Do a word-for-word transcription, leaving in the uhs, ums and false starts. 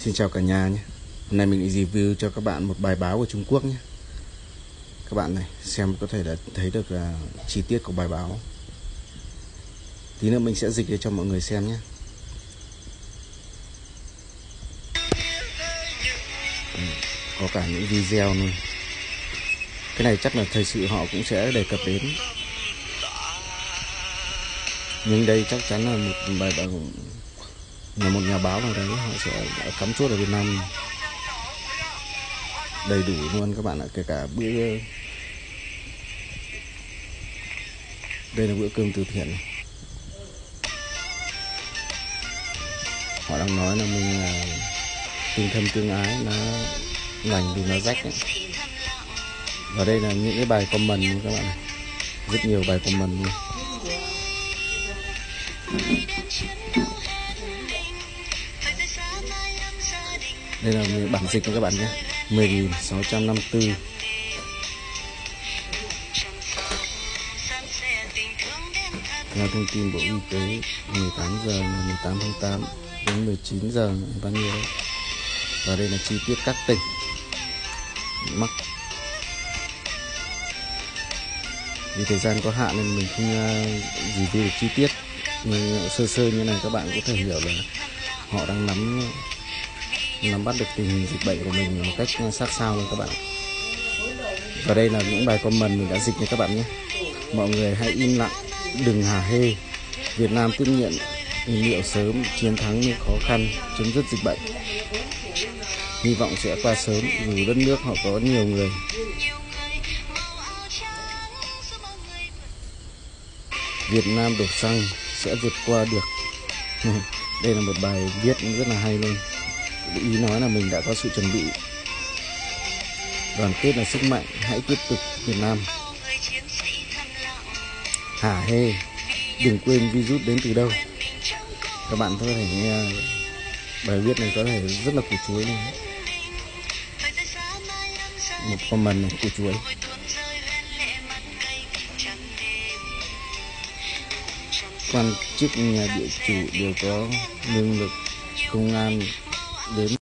Xin chào cả nhà nhé. Hôm nay mình review cho các bạn một bài báo của Trung Quốc nhé. Các bạn này xem có thể là thấy được uh, chi tiết của bài báo. Tí nữa mình sẽ dịch để cho mọi người xem nhé. Có cả những video luôn. Cái này chắc là thời sự họ cũng sẽ đề cập đến. Nhưng đây chắc chắn là một bài báo, là một nhà báo nào đấy họ sẽ cắm chốt ở Việt Nam đầy đủ luôn các bạn ạ. Kể cả bữa đây là bữa cơm từ thiện này. Họ đang nói là mình là tương thân tương ái, nó lành thì nó rách ấy. Và đây là những cái bài comment luôn các bạn này. Rất nhiều bài comment luôn. Đây là bản dịch cho các bạn nhé. mười nghìn sáu trăm năm mươi tư. Theo thông tin Bộ Y tế, mười tám giờ ngày mười tám tháng tám đến mười chín giờ bao nhiêu đấy. Và đây là chi tiết các tỉnh mắc. Vì thời gian có hạn nên mình không uh, review được chi tiết, nhưng sơ sơ như này các bạn có thể hiểu là họ đang nắm nắm bắt được tình hình dịch bệnh của mình một cách sát sao luôn các bạn. Và đây là những bài comment mình đã dịch cho các bạn nhé. Mọi người hãy im lặng, đừng hả hê. Việt Nam tiếp nhận liệu sớm, chiến thắng những khó khăn, chấm dứt dịch bệnh. Hy vọng sẽ qua sớm, dù đất nước họ có nhiều người. Việt Nam đổ xăng sẽ vượt qua được. Đây là một bài viết rất là hay luôn. Ý nói là mình đã có sự chuẩn bị. Đoàn kết là sức mạnh, hãy tiếp tục Việt Nam. Hả hê, đừng quên virus đến từ đâu. Các bạn có thể nghe bài viết này có thể rất là củ chuối luôn. Một comment này củ chuối. Quan chức nhà địa chủ đều có năng lực, công an đến